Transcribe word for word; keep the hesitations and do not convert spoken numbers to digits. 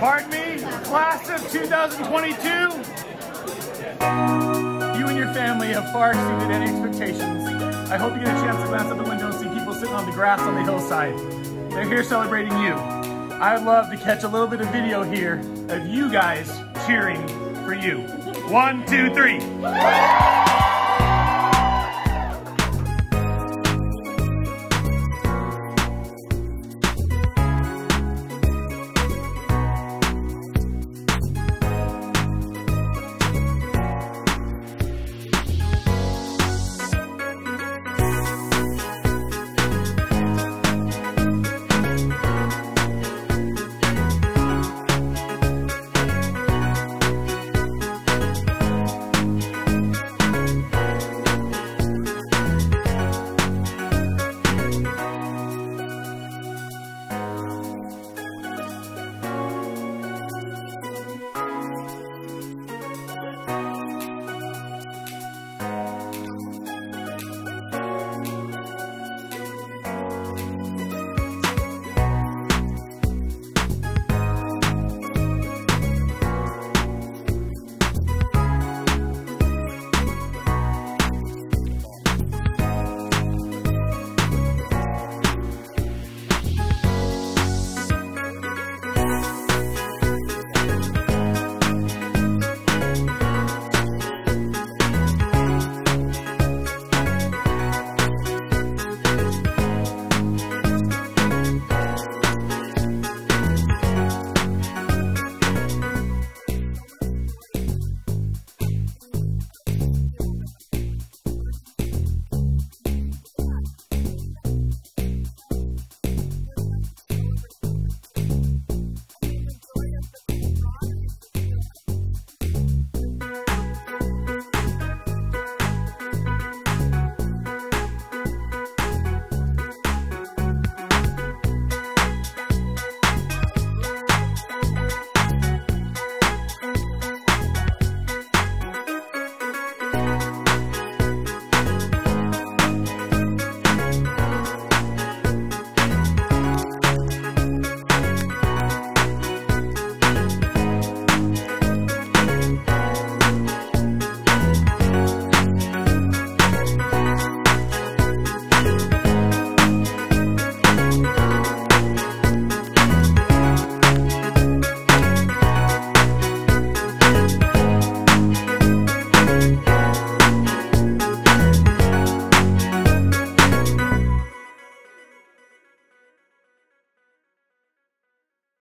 Pardon me, class of two thousand twenty-two. You and your family have far exceeded any expectations. I hope you get a chance to glance out the window and see people sitting on the grass on the hillside. They're here celebrating you. I'd love to catch a little bit of video here of you guys cheering for you. One, two, three.